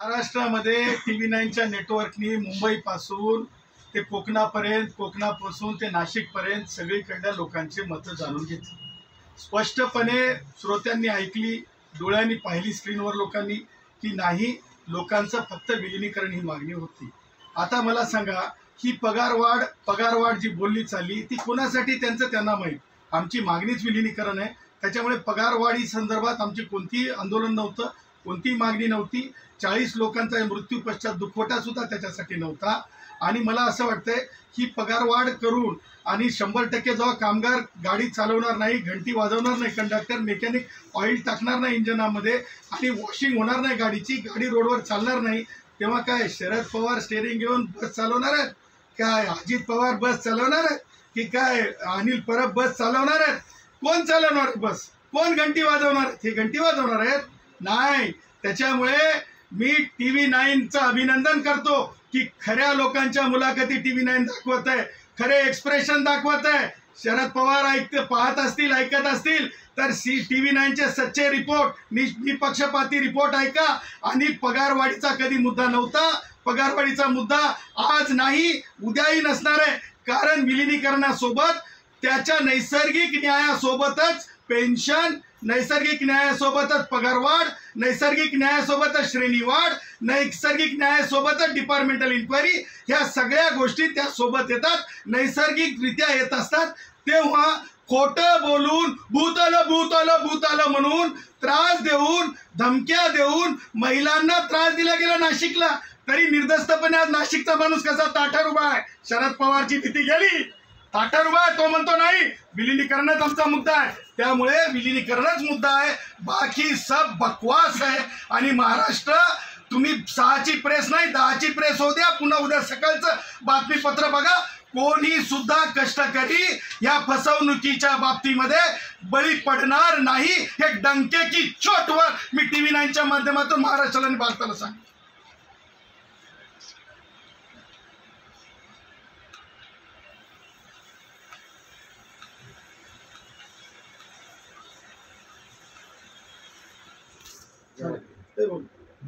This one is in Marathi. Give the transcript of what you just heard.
महाराष्ट्रामध्ये TV9च्या नेटवर्कनी मुंबईपासून ते कोकणापर्यंत, कोकणापासून ते नाशिकपर्यंत सगळीकडल्या लोकांचे मतं जाणून घेतली. स्पष्टपणे श्रोत्यांनी ऐकली, डोळ्यांनी पाहिली स्क्रीनवर लोकांनी की नाही, लोकांचं फक्त विलिनीकरण ही मागणी होती. आता मला सांगा, ही पगारवाढ जी बोलली चालली ती कोणासाठी त्यांना माहीत. आमची मागणीच विलिनीकरण आहे. त्याच्यामुळे पगारवाढी संदर्भात आमची कोणतीही आंदोलन नव्हतं, कोणतीही मागणी नव्हती. 40 लोकांचा मृत्यू पश्चात दुखवटा सुद्धा त्याच्यासाठी नव्हता. आणि मला असं वाटतंय ही पगारवाढ करून आणि 100% जेव्हा कामगार गाडी चालवणार नाही, घंटी वाजवणार नाही, कंडक्टर मेकॅनिक ऑइल टाकणार नाही इंजनामध्ये आणि वॉशिंग होणार नाही गाडीची, गाडी रोडवर चालणार नाही, तेव्हा काय शरद पवार स्टेअरिंग घेऊन बस चालवणार आहेत? काय अजित पवार बस चालवणार आहेत? की काय अनिल परब बस चालवणार आहेत? कोण चालवणार आहे बस? कोण घंटी वाजवणार आहेत? हे घंटी वाजवणार आहेत? नाही. त्याच्यामुळे मी TV9चं अभिनंदन करतो की खऱ्या लोकांच्या मुलाखती TV9 दाखवत आहे, खरे एक्सप्रेशन दाखवत आहे. शरद पवार पाहत असतील, ऐकत असतील तर TV9चे सच्चे रिपोर्ट, निपक्षपाती रिपोर्ट ऐका. आणि पगारवाढीचा कधी मुद्दा नव्हता. पगारवाढीचा मुद्दा आज नाही, उद्याही नसणार आहे. कारण विलिनीकरणासोबत त्याच्या नैसर्गिक न्यायासोबतच पेन्शन, नैसर्गिक न्यायासोबतच पगारवाढ, नैसर्गिक न्यायासोबतच श्रेणीवाढ, नैसर्गिक न्यायासोबतच डिपार्टमेंटल इन्क्वायरी, ह्या सगळ्या गोष्टी त्यासोबत येतात, नैसर्गिकरित्या येत असतात. तेव्हा खोटं बोलून भूतालं म्हणून त्रास देऊन, धमक्या देऊन महिलांना त्रास दिला गेला नाशिकला. तरी निर्दस्तपणे आज नाशिकचा माणूस कसा ताठार उभा आहे. शरद पवारची भीती गेली, ताठार उभा आहे. तो म्हणतो नाही, विलिनीकरणच आमचा मुद्दा आहे. त्यामुळे विलिनीकरणच मुद्दा आहे, बाकी सब बकवास आहे. आणि महाराष्ट्र, तुम्ही 6ची प्रेस नाही 10ची प्रेस होऊ द्या, पुन्हा उद्या सकाळचं बातमीपत्र बघा. कोणी सुद्धा कष्टकरी या फसवणुकीच्या बाबतीमध्ये बळी पडणार नाही. हे डंके की चोटवर मी TV9च्या माध्यमातून महाराष्ट्राला आणि भारताला सांगतो. ते बोल.